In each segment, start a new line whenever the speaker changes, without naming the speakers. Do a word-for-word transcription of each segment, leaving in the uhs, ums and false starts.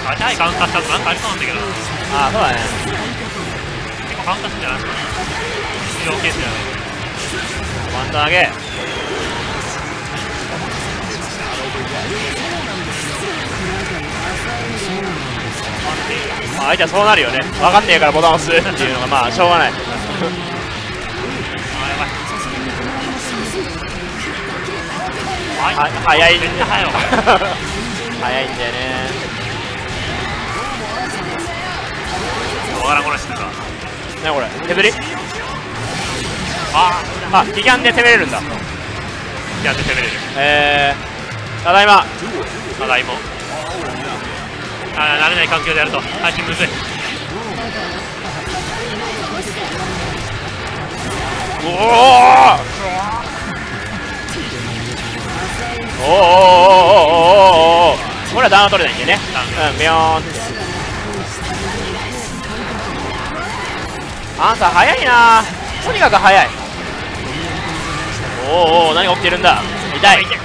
あ、チャイカウンターした後なんかありそうなんだけど。
ああ、そうだね。
結構カウンターするんじゃないですか。自動ケースじゃない。
ワンタン投げ。まあ相手はそうなるよね。分かんねえからボタン押すっていうのがまあしょうがない。
あ、やばい。
は早いんだよ。
めっちゃ早いわ。
早いんだよね。
わからん殺しってさ。
何これ削り。
あ
あ、ギガンで攻めれるんだ。
やって攻めれる。
えー、ただいま。
ただいま。あ、慣れない環境でやると最近むずい。
おおおおおおおお、これはダウン取れないんでね。うん、ビヨーンって。アンサー早いな。とにかく早い。おおお、何が起きてるんだ。痛い。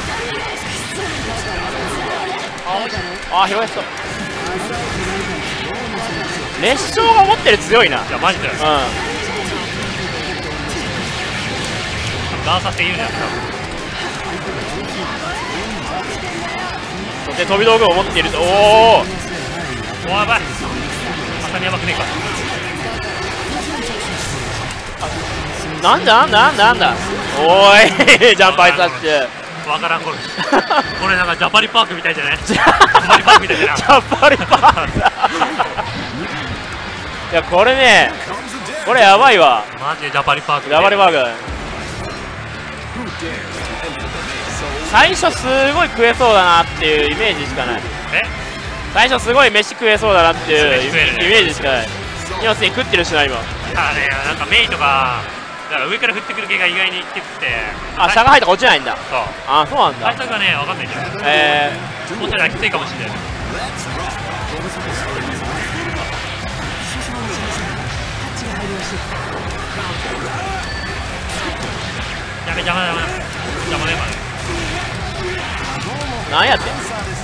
ああ、広い人。熱唱が持ってる強いな。
いやマジで。うん。ダーサって言うんやった。
そして飛び道具を持っていると。おお。
おやばい。またにやばくねえか。
なんだなんだなんだなんだ。おーいジャンプアイスダッシュ。
わからんこれ。これなんかジャパリパークみたいじゃない？ジャパリパークみたいじゃない？
ジャパリパーク。いやこれね、これやばいわ。
マジでジャパリパーク。
ジャパリパーク。最初すごい食えそうだなっていうイメージしかない。
え？
最初すごい飯食えそうだなっていうイ
ね、
メージしかない。今すでに食ってるしな今。
あね、なんかメイとか。だから上から降ってくる系が意外にきつくて、
あ、下が入ったら落ちないんだ。そう。あ、そうなんだ。
対策がね、わかんないじゃん。
え
えー、落ちたらきついかもしれない。やべ、邪魔だ、邪魔だ。邪魔だよ、
まだ。なんやってん。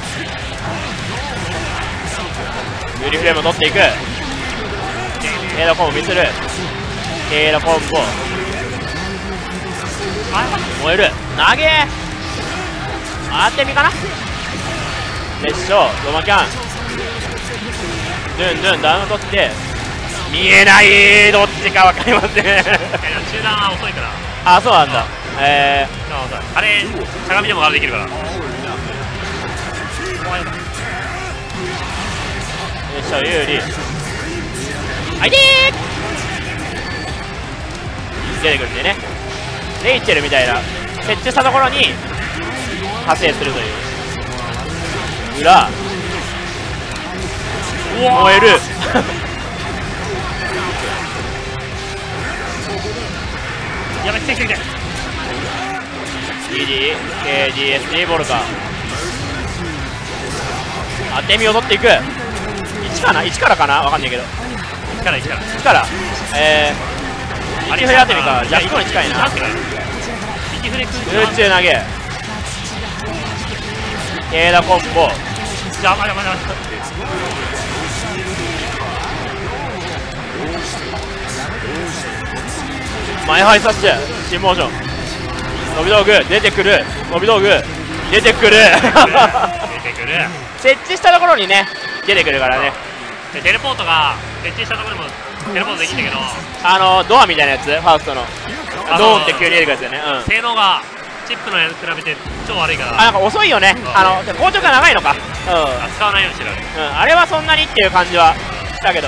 ユーリフレームを取っていく。ケードコンボ見せる。ケードコンボ。燃える。投げ。当て身かな。熱唱ロマキャン。ドゥンドゥンダウン取って見えない。どっちか分かりません。
中段は遅いから。
あ、そうなんだ。え
ー、あれしゃがみでもガードできるから。
熱唱有利。あいてー出てくるんでね。レイチェルみたいな設置したところに派生するという裏。燃える。
やばい、来て来て来て。
ディーディー、ケーディーエスディー ボルカ当て身を取っていく。いちかな、いちからかな、わかんないけど。い
ちからいちからい
ちから。えー、いちフレ当て身か。ジャックに近いな。
空中
投げ。ケーダコンボ。
邪魔邪魔邪魔。
前ハイサッシュ新モーション。伸び道具出てくる。伸び道具出てくる。
出てくる。
設置したところにね出てくるからね。
でテレポートが設置したところでもテレポートできるんだけど、
あのドアみたいなやつ、ファーストのドーンって急に出てくるやつだよね。うん、
性能がチップのやつ比べて超悪いから。
あ、なんか遅いよね。あの硬直が長いのか。うん、
使わないようにしてる。
うん、あれはそんなにっていう感じはしたけど、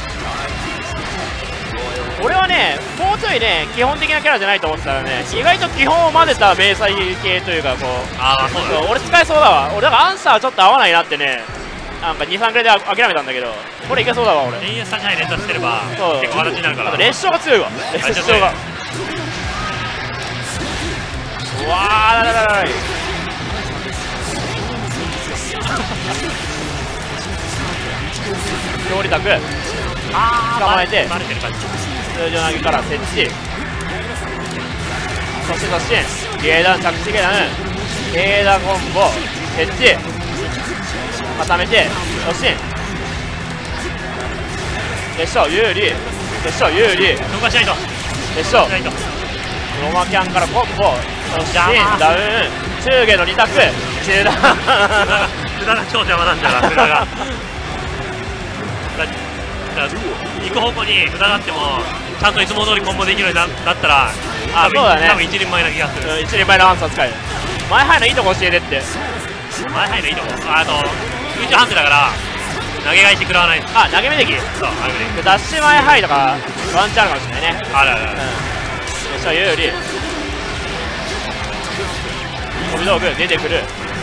俺はねもうちょいね基本的なキャラじゃないと思ってたらね、意外と基本を混ぜた迷彩系というか、こう、
あ、そうだ、
俺使えそうだわ。俺だからアンサーちょっと合わないなってね、なんかにさんくらいで諦めたんだけど、これいけそうだわ俺。
レイヤーさんじゃない連打してれば結構形になるから。
あと列車が強いわ。列車がうわー、だだだだだ。強力択捕まえて通常投げから設置。そして突進ゲーダン着地ゲーダンゲーダンコンボ設置。 固めて突進でしょ有利でしょ有利
動かしないと
でしょ
しないと
ロマキャンからコンボ突進ダウン中下のに択中段
無駄が超邪魔なんだよな無駄が行く方向に無駄があってもちゃんといつも通りコンボできるようになったら
あ、そうだね。
多分一人前な気がする。
うん、一人前のアンサー使える。前ハイのいいとこ教えてって。
前ハイのいいとこ。あの空中判定だから投げ返して食らわない。
あ、投げ目的。
そう、投げ目的。
ダッシュ前ハイとかワンチャンあるかもしれないね。
あるあるある。
うん。よっしゃ、有利。飛び道具出てくる。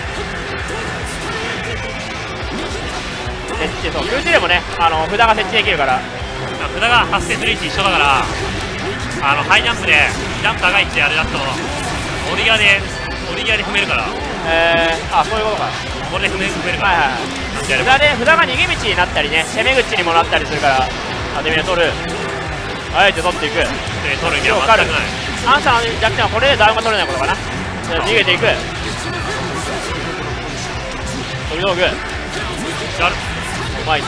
設置、そう、空中でもね、あの札が設置できるから。
札が発生する位置一緒だから、あのハイジャンプでジャンプ高い位置であれだと折り際で折り際で踏めるから。
えー、あ、そういうことか。
これで踏め踏めるから。
はいはい。札で札が逃げ道になったりね、攻め口にもなったりするから、あてみで取る。あえて取っていく。
で取る意味は全くない。
アンサーの弱点はこれでダウンが取れないことかな。逃げていく。飛び道具。
やる。
うまい。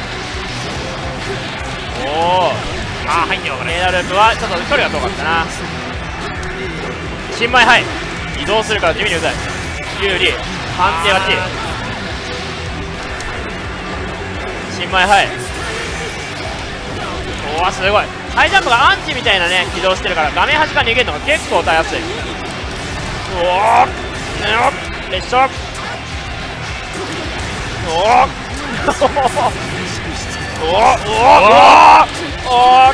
おお。
ああ、入んねえわこれ。
メダループはちょっと距離が遠かったな。新米はい移動するから地味にうざい。有利判定勝ち。新米はいおお、すごい。ハイジャンプがアンチみたいなね軌道してるから画面端から逃げるのが結構たやすい。おお列車おおおおおおおお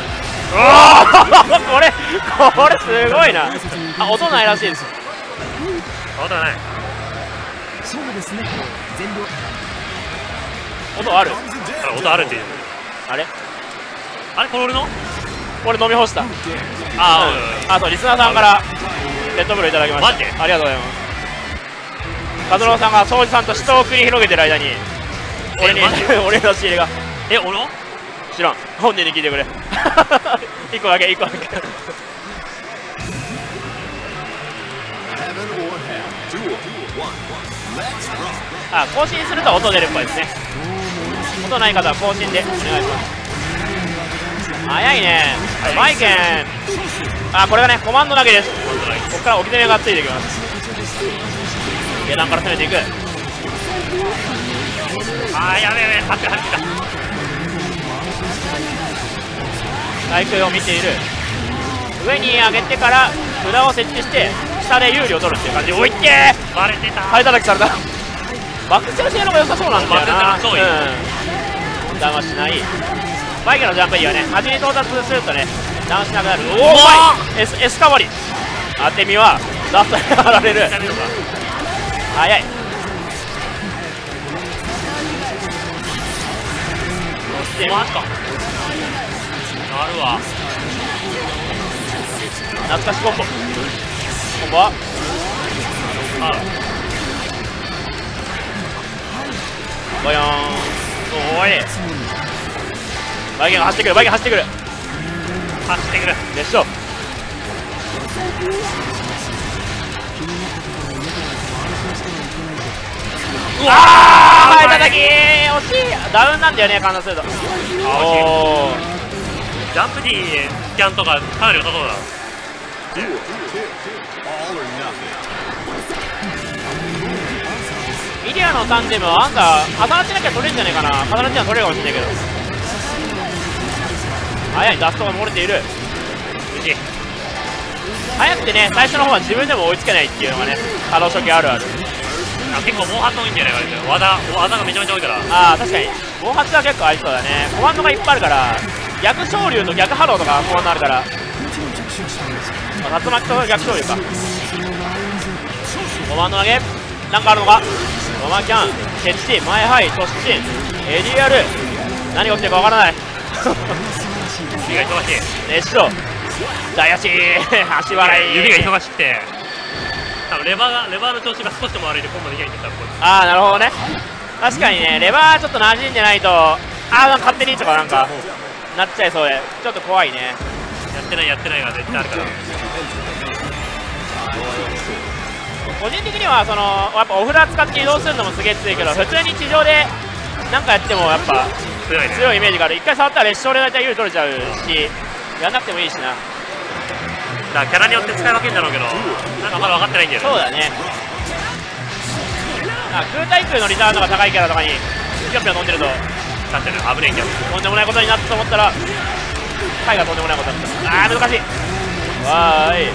これこれすごいな。あ、音ないらしいです。
音ない。
そうですね。
音ある。
あ、音あるっていう。
あれ
あれこれ俺の？
俺飲み干した。
ああ、
あとリスナーさんからレッドブルいただきました。
マジで
ありがとうございます。カズローさんが庄司さんと死闘を繰り広げてる間に俺に俺の仕入れが。
え、俺の？
知らん。本人に聞いてくれ。一個だけ一個だけ。あ、更新すると音出るっぽいですね。音ない方は更新でお願いします。早いね。マイケン。あ、これがねコマンドだけです。ここから置き攻めがついてきます。下段から攻めていく。
あー、やべえやべえ、はってはってた。
対空を見ている。上に上げてから札を設置して下で有利を取るっていう感じで。おいってー
バレてた。
ハイ叩きされた。バックセル性のが良さそうなんだよな。
そういい。
うん、ダウンはしない。バイクのジャンプいいよね。端に到達するとねダウンしなくなる。おお、うまい。 S, S かわり当て身はラストにやられる。早い。
マジか。なるわ。
懐かしコンボ。コンボは
あ
ボヨーン。おーい。バイケンが走ってくるバイケン走ってくる
走ってくる
でしょ。うわー、はい叩きー。惜しい。ダウンなんだよね観察すると。
あ、惜しい。
おー、
ジャンプ D スキャンとかかなり良さそうだ。
ミリアのタンデムはアンダー重なってなきゃ取れるんじゃないかな。重なっては取れるかもしれないけど。早い。ダストが漏れている。
無事。
早くてね最初の方は自分でも追いつけないっていうのがね可動初期あるある。
あ、結構毛髪多いんじゃないかな。技技がめちゃめちゃ多いから。
ああ確かに毛髪は結構ありそうだね。コマンドがいっぱいあるから逆昇竜と逆波動とかコマンドあるから、まあ、竜巻と逆昇竜か。コマンド投げなんかあるのか。ロマキャン設置前ハイ突進エリアル何が起きてるかわからない。
指が忙しい。
熱唱大足足笑い。
指が忙しくて多分レバーがレバーの調子が少しでも悪いでコンボできないんですよ。
ああなるほどね。確かにねレバーちょっと馴染んでないとああ勝手にとかなんかなっちゃいそうでちょっと怖いね。や
ってないやってないが絶対あるから。
個人的にはそのやっぱオフラー使って移動するのもすげえ強いけど、普通に地上でなんかやってもやっぱ
強いね。
強いイメージがある。一回触ったら列車で大体有利取れちゃうし、やんなくてもいいしな。
だからキャラによって使い分けるんだろうけど、なんかまだ分かってないんだよね。
そうだね。あ、空対空のリターン度が高いキャラとかにぴょんぴょん飛んでると
確かに危ねえキャラ。
とんでもないことになったと思ったら回がとんでもないことになった。あー難しい。わーい。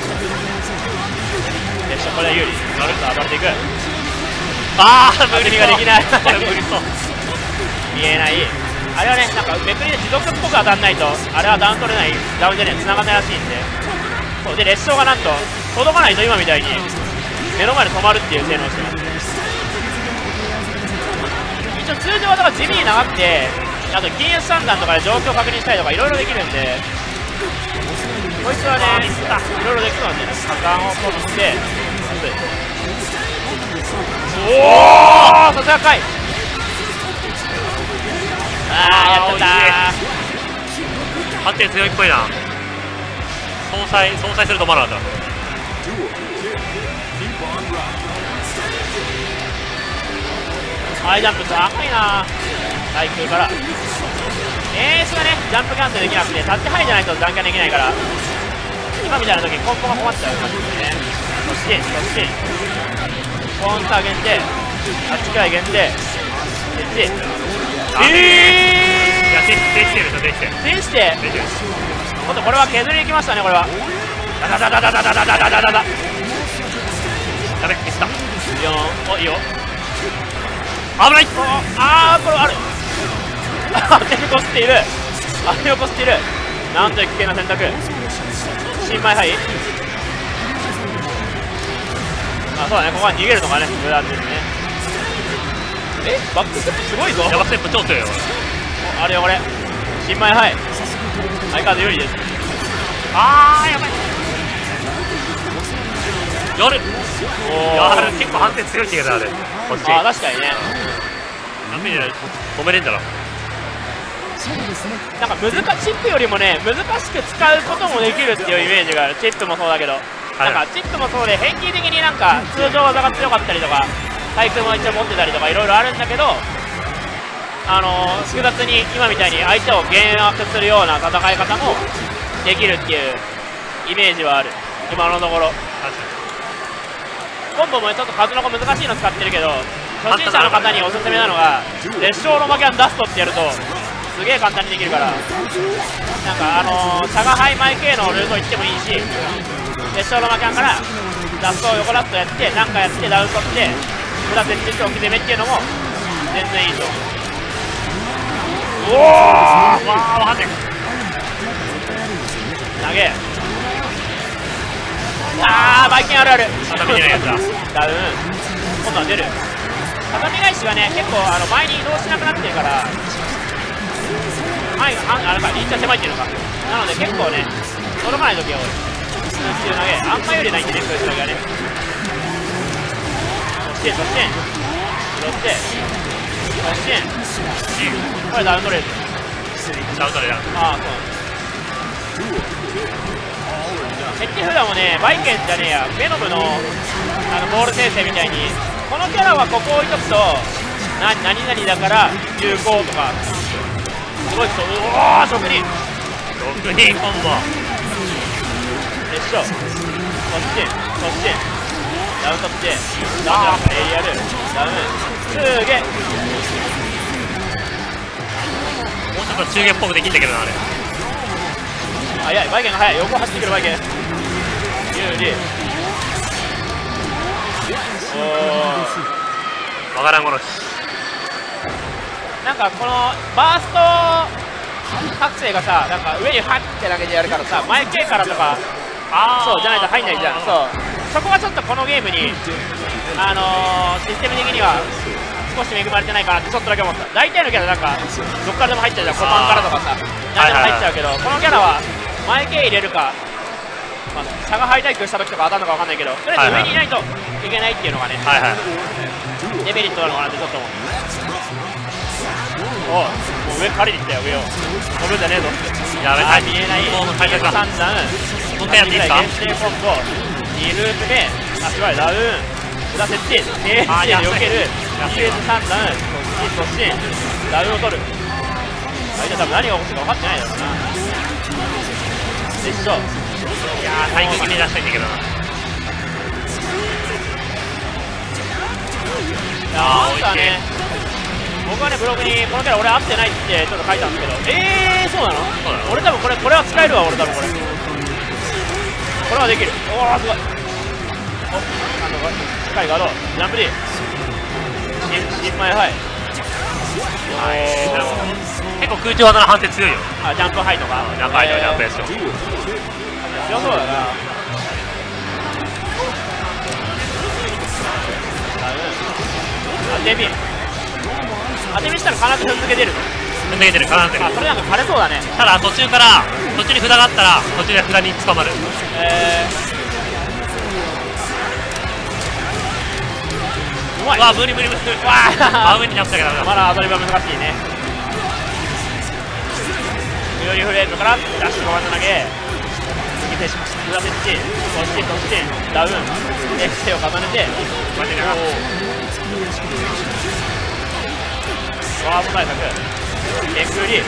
列車これは有利。なると暴れていく。
ああ
無理ができない。
これ無理そう。
見えない。あれはね、なんかめくりで持続っぽく当たんないとあれはダウン取れない、ダウンじゃねえ、繋がんないらしいんで。そうで列車がなんと届かないと今みたいに目の前で止まるっていう性能をしてます。一応通常はだから地味に長くて、あと金融三段とかで状況確認したりとかいろいろできるんで、こいつはねいろいろできそうなんでね、果敢を取っておおさすがかい。あーやっちゃったー。
判定強いっぽいな。相殺相殺すると思わなかった。
ハイジャンプ高いな。対空からエースがねジャンプキャンセルできなくてタッチハイじゃないと断キャンできないから、今みたいな時にコンボが困っちゃう感じですね。そしてそしてコンター限定、あっちから限定でえ
いや、できてるできてる
ー転して
できてる。
今度これは削りいきましたね。これはダダダダダダダダダダダダ
ダメミスった。
よんおいいよ。
危ない。
あーこれある。当てにこすっている。当てにこすっている。なんという危険な選択。新米杯。あそうだね、ここは逃げるのがね無駄ですね。えバックステップすごいぞ。
ヤバステップ超強いよ。
おあれよこれ新米杯相変わらず有利です。
あーやばい。やる
お
やる結構判定強いって言うけどあれこっち
あ確かにね。
ダメじゃない止めれんだろ。
なんか難しチップよりもね難しく使うこともできるっていうイメージがある。チップもそうだけど、なんかチップもそうで変形的になんか通常技が強かったりとか対空も一応持ってたりとかいろいろあるんだけど、あのー、複雑に今みたいに相手を減圧するような戦い方もできるっていうイメージはある今のところ。コンボもちょっと数の子難しいの使ってるけど、初心者の方におすすめなのが列車ロマキャンダストってやるとすげえ簡単にできるから、なんかあのー、シャガハイ前系のルート行ってもいいし、列車ロマキャンからダストを横ラットやって何かやってダウン取って裏設置して置き攻めっていうのも全然いいと思う。おおわ
あわかんない。
投げあーバイキンあるある
頭見てないやつだ。
ダウン今度は出る。畳返しがね結構あの前に移動しなくなってるから前がああなんかリーチは狭いっていうのかなので結構ね届かない時が多い。空中投げあんまよりないんでね空中投げはね。そしてそしてそしてそしてこれダウン取れる。
ダウン取れる。
ああそうなんです。ヘッジフラもねバイケンじゃねえやベノムのあのボール生成みたいにこのキャラはここ置いとくとな何々だから有効とかすごい人。おお職人
ろくにんコンボ
でしょ。そしてそしてダウン取ってダウンエリアルダウンすげえ。
もうちょっと中元っぽくできんだけどなあれ。
速いバイケンが速い。横走ってくるバイケン有利。おお
わからん殺し。
なんかこのバースト覚醒がさなんか上にハッて投げてやるからさ前系からとか
あ
そうじゃないと入んないじゃん。そうそこがちょっとこのゲームにあのー、システム的には少し恵まれてないかなってちょっとだけ思った。大体のキャラなんかどっからでも入っちゃうじゃん。コパンからとかさ何でも入っちゃうけど、このキャラは前系入れるか、まあ、差がハイタイクした時とか当たるのか分かんないけどとりあえず上にいないといけないっていうのがね、
はいはい
デメリットなのかなってちょっと思う。おうもう上借りに来たよ。上を飛ぶんじゃねえぞって。
やべ
あー見えない
もう大変だ。
さん段
もう一回やっていいですか。
限定コンボにループ目足割りダウン裏設置、低地で避ける、
安い
ディフェンスさん段、突進、突進、ダウンを取る。相手多分何が起こってるか分かってないだろうな。でしょ。
いやー、対空決め出したいんだけどな。
あー、なんかね、僕はね、ブログにこのキャラ俺合ってないってちょっと書いたんですけど、えー、そうなの？
そうなの？
俺多分これ、これは使えるわ、俺多分これ。これはできる。おー、すごい。お、なんとか、しっかりガード、ジャンプ D。新前ハイ。
はい、結構空中技の判定強いよ。
あ、ジャンプハイとか。
ジャンプハイとかジャンプエースよ。
強そうだな。当て身当て身したら必ず踏んづけ出るの。
踏んでけてる、絡んでる。
あ、それなんか枯れそうだね。
ただ途中から途中に札があったら途中で札に捕まる。
えー、うまい。
うわ、無理無理無理。
わあ、
真上にジャンプしたけどダメだ。
まだアドリブは難しいね。ミオリフレームからダッシュごばんの投げ、右手裏手地、そしてそしてダウン、エクセを重ねて、
マジでな。
ワード対策、天空リー、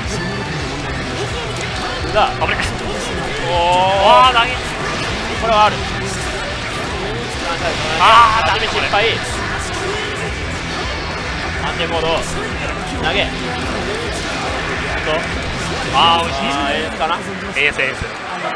裏、
危ね。
おー、
わあ、投げ。
これはある。
あー、
初め失敗。安定モード、投げ。
あー、美味しい。
あー、エースかな。
エースエース。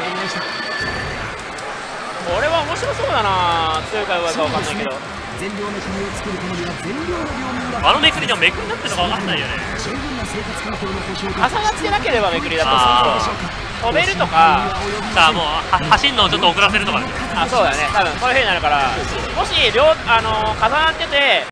これは面白そうだな。強いか弱いか分かんないけど。
善良な国を作るためには善良な領民が
あのめくりでもめくりになってるのか分かんないよね。
十分な生活環境の保障
重なってなければめくりだと
あ
飛べるとか。
さあもうは走るのをちょっと遅らせるとかね。
あ、そうだね。多分そういう風になるから、もし両あの重なってて